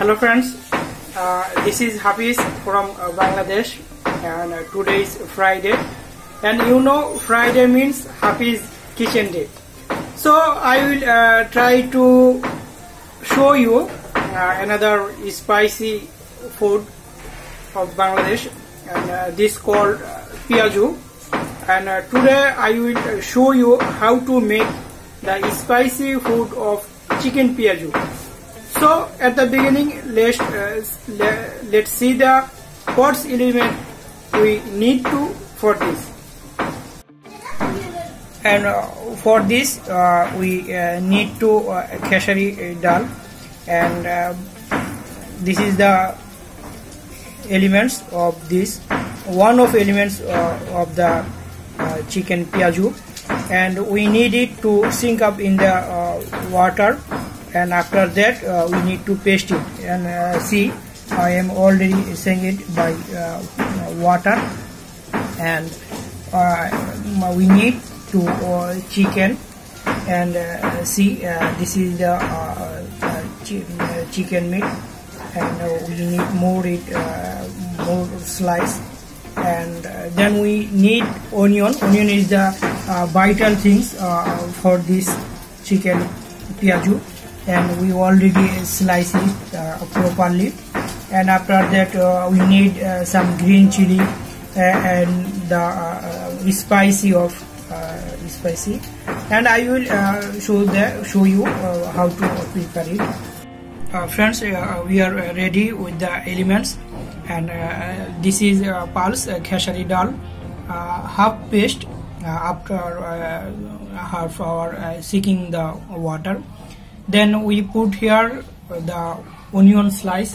Hello friends, this is Hafiz from Bangladesh, and today is Friday, and you know Friday means Hafiz kitchen day. So I will try to show you another spicy food of Bangladesh, and this called Piyaju. And today I will show you how to make the spicy food of chicken Piyaju. So at the beginning, let's see the what element we need to for this. And for this we need to khesari dal, and this is the elements of this. One of elements of the chicken Piyaju, and we need it to sink up in the water. And after that we need to paste it, and see, I am already saying it by water, and we need to chicken, and see, this is the chicken meat, and we need more slice, and then we need onion. Onion is the vital things for this chicken Piyaju, and we already slice it properly. And after that we need some green chilli and the spicy, and I will show you how to prepare it. Friends, we are ready with the elements, and this is pulse khesari dal, half paste after half hour seeking the water. Then we put here the onion slice,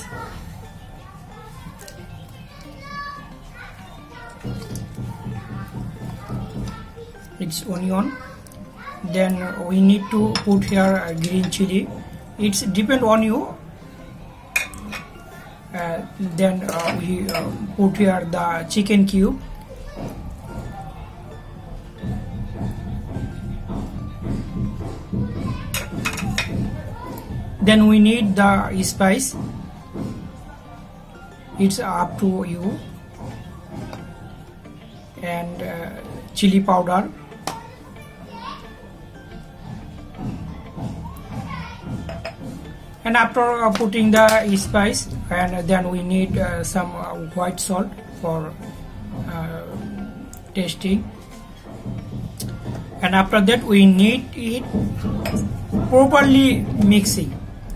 it's onion. Then we need to put here green chili, it's depend on you. Then we put here the chicken cube, then we need the spice, it's up to you, and chili powder, and after putting the spice, and then we need some white salt for tasting, and after that we need it properly mixing.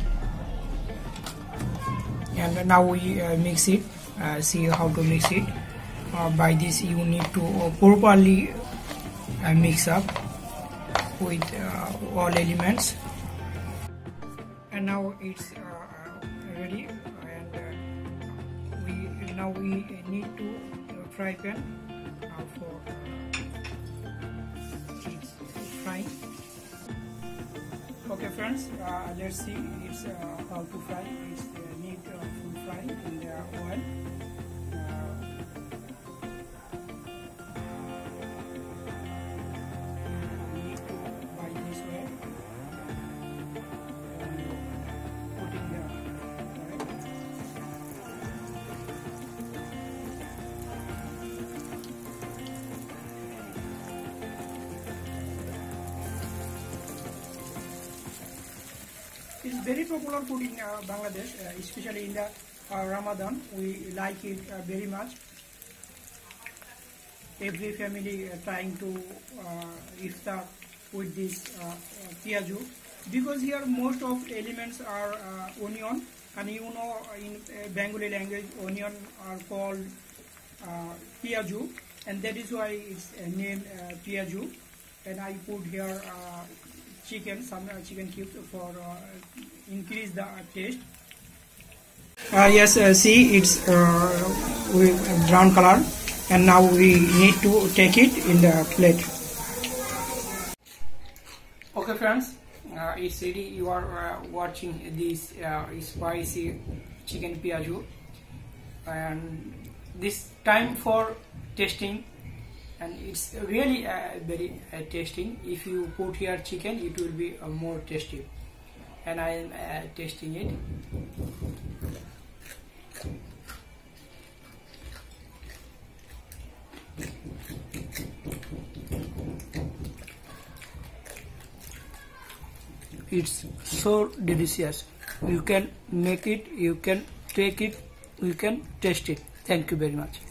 And now we mix it, see how to mix it. By this you need to properly mix up with all elements. And now it's ready, and now we need to fry pan for frying. Okay friends, let's see it's how to fry. It's need full fry in the oil. Need to buy this way, putting the It's very popular food in Bangladesh, especially in the Ramadan. We like it very much. Every family trying to iftar with this Piyaju, because here most of elements are onion, and you know in Bengali language onion are called Piyaju, and that is why it's named Piyaju. And I put here some chicken cubes for increase the taste. Yes, see, it's with brown color, and now we need to take it in the plate. Okay friends, it's ready. You are watching this spicy chicken Piyaju, and this time for tasting. And it's really very tasty. If you put here chicken, it will be more tasty. And I am tasting it. It's so delicious. You can make it, you can take it, you can taste it. Thank you very much.